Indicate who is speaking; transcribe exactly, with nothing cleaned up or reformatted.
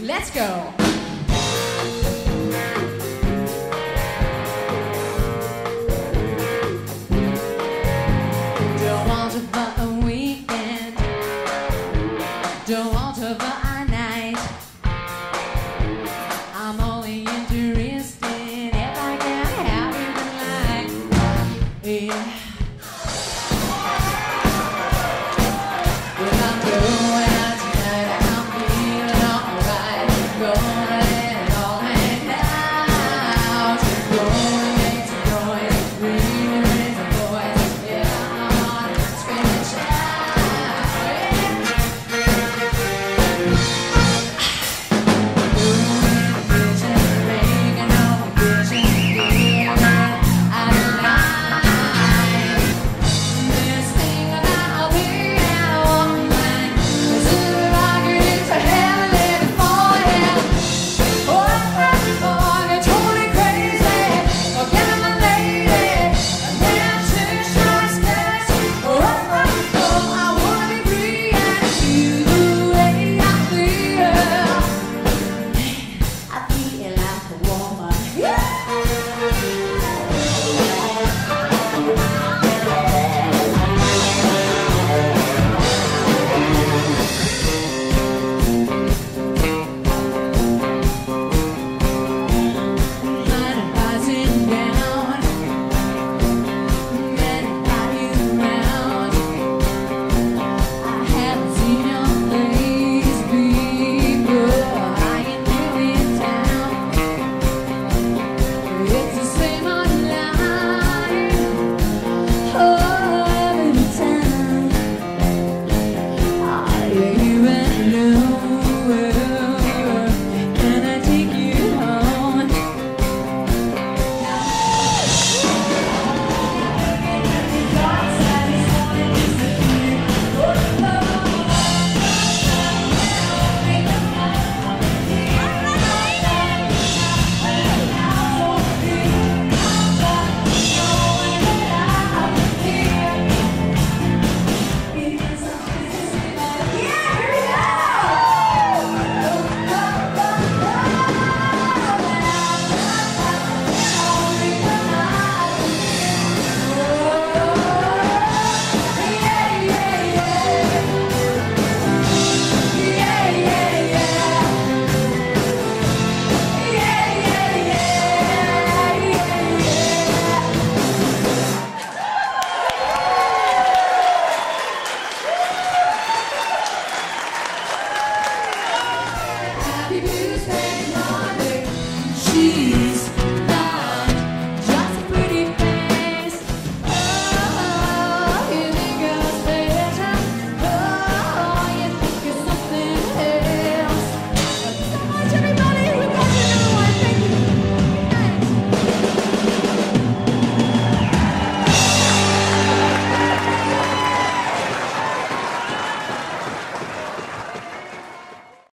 Speaker 1: Let's go. Don't want to for a weekend. Don't want to for a night. I'm only interested if I can have you tonight. Yeah. When I'm going out tonight, I'm feeling alright. Gonna let it all hang out. Gonna make some noise, really raise a voice. Yeah, I'm gonna scream and shout. Vision, making all the vision, feeling out of line. This thing about a being and a woman is in the rocket into heavenly before him. Oh, oh, you're totally crazy. Forget my lady. And then she shines skirts. Oh, oh, oh, I wanna be free and feel the way I feel. I feel like a woman. Yeah. Mind if I sit down? Mind if I you around? I haven't seen your face before. I ain't new in town. It's the same